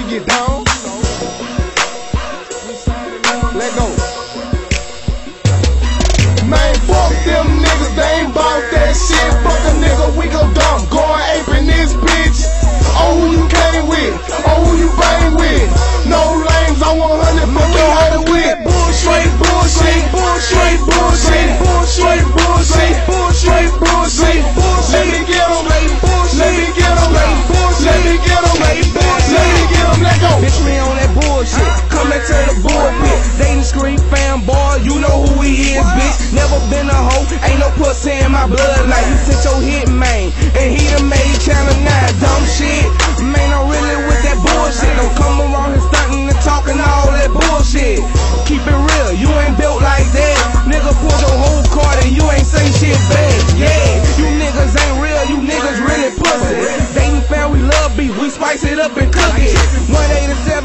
get down. Let go. Man, fuck them niggas, they ain't bout that shit. Fuck a nigga, we go dumb. Going ape in this bitch. Oh, who you came with? Oh, who you bang with? No lames, I 100 fuck your hoe with. Straight bullshit, straight bullshit, straight bullshit, straight bullshit. Let me get em, let me get em, let me get em, let me get em, let go. Bitch, me on that bullshit, coming to the bullpit. Dayton Scream fan, boy, you know who he is, bitch. Never been a hoe, ain't no pussy in my blood. Like you sent your hit, man, and he done made Channel 9. Dumb shit, man, I'm really with that bullshit. Don't come around here stunting and talking all that bullshit. Keep it real, you ain't built like that. Nigga pulled your whole card and you ain't say shit back. Yeah, you niggas ain't real, you niggas really pussy. Dayton fan, we love beef, we spice it up and cook it. 187,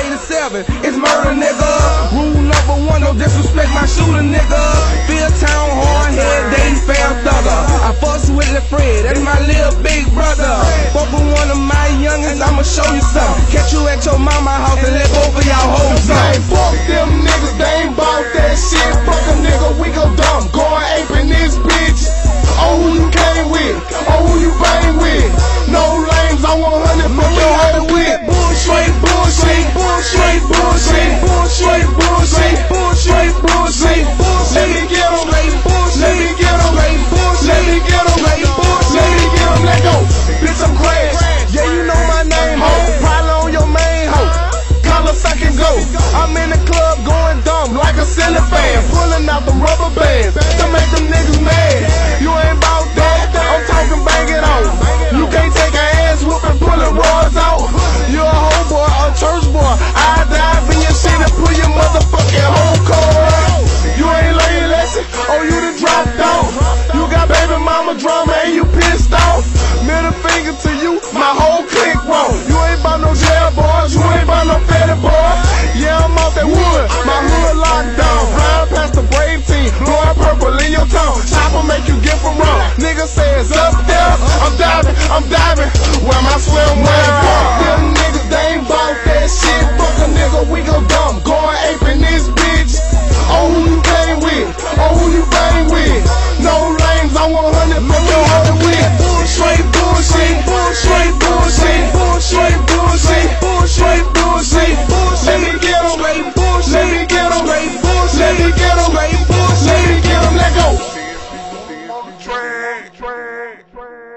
187, it's murder, nigga. Rule number one, don't disrespect my shooter, nigga. Town hard head, Dayton fan thugger. I fuss with the Fred, that's my little big brother. Fuck with one of my youngins, I'ma show you something. Catch you at your mama house and let both of y'all hold Man, something. fuck them niggas, they ain't bout that shit. Fuck a nigga, we go dumb. Going ape in this bitch. Oh, who you came with? Oh, who you bang with? No lames, I 100 fuck your hoe with. Straight bullshit, straight bullshit, straight bullshit, straight bullshit. Let me get em, let me get em, let me get em, let me get em, let go. Bitch, I'm crash. Yeah, you know my name, ho. Probably on your main hoe. Color suck and go. I'm in the club going dumb like a ceiling fan, pulling out them rubber bands to make them niggas mad. You ain't bout that, I'm talking bang it on. You can't take an ass whoop and pull the rods out. You a hoe boy, a church boy. I dive in your shit and pull your motherfucking whole car. You ain't learning lesson, oh you done dropped off. You got baby mama drama and you pissed off. Middle finger to you, my whole clique wrong. You ain't bout no jail boys, you ain't bout no fatty boy. Yeah, I'm off that wood, my hood locked down. Flying past the Brave team, blowing purple in your tongue. Chopper make you get from wrong. Nigga say it's up there, I'm diving. Where my swimwear at? Them niggas, they ain't bout that shit. Fuck a nigga, we go dumb. Going ape in this bitch. Oh, who you came with? Oh, who you bang with? No lames, I 100 fuck your hoe with. Straight bullshit, straight bullshit, straight bullshit, straight bullshit. Let me get em, let me get em, let me get em, let me get em, let go.